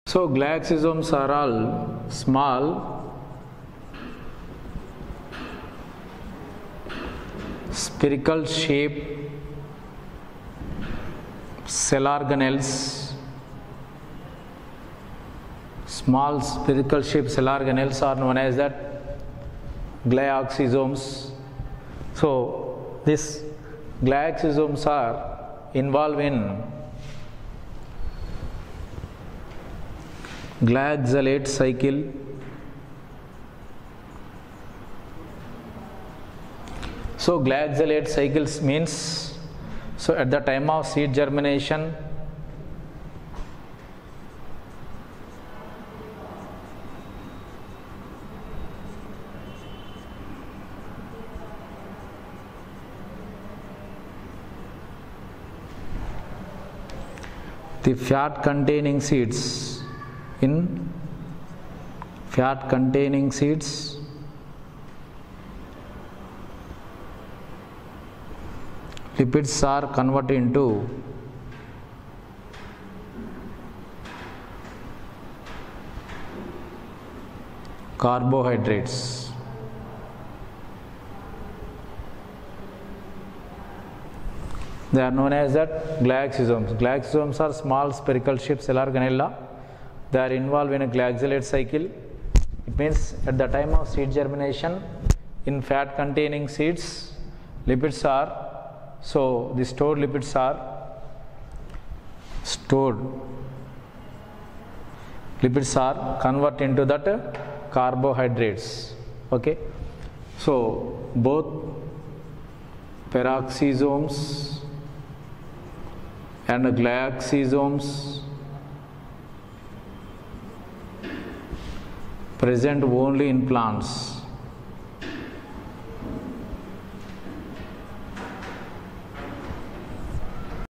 So glyoxysomes are all small spherical shape cell organelles. Small spherical shaped cell organelles are known as that glyoxysomes. So these glyoxysomes are involved in glyoxylate cycle. So glyoxylate cycles means, so at the time of seed germination, the fat containing seeds, in fat containing seeds lipids are converted into carbohydrates. They are known as that glyoxysomes. Glyoxysomes are small spherical shaped cell organella. They are involved in a glyoxylate cycle. It means at the time of seed germination, in fat containing seeds, lipids are, so the stored lipids are converted into that carbohydrates. Okay, so both peroxisomes and glyoxysomes present only in plants.